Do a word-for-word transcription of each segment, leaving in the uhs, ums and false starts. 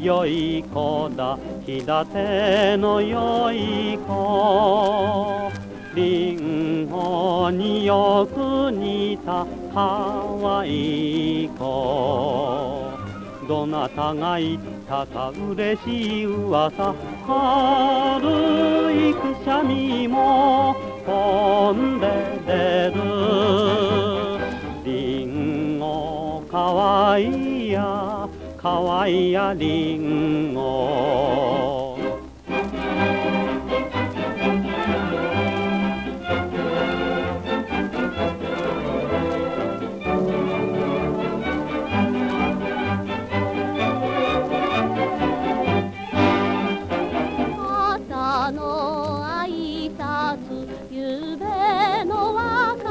良い子だ日立ての良い子、リンゴによく似たかわいい子、どなたが言ったか嬉しい噂、春いくしゃみも飛んで出る。リンゴかわいいやかわいいやリンゴ、 朝の挨拶夕べの別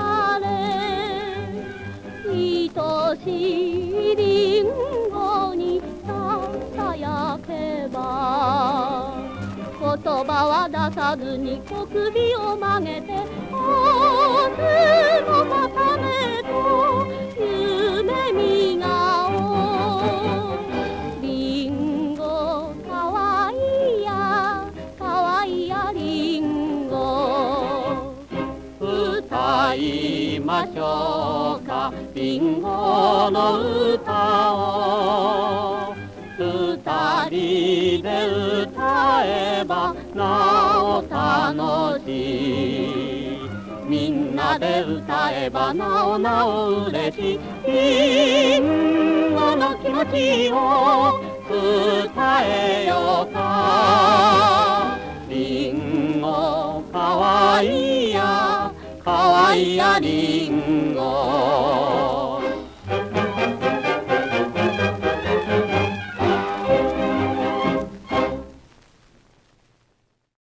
れ、愛しいリンゴにささやけば、言葉は出さずに小首を曲げて、あつのたためと夢見顔、リンゴかわいいやかわいいやリンゴ、 歌いましょうかリンゴの歌を、二人で歌えばなお楽しい、みんなで歌えばなおなお嬉しい、リンゴの気持ちを伝えようか、リンゴかわいいやかわいいやリンゴ。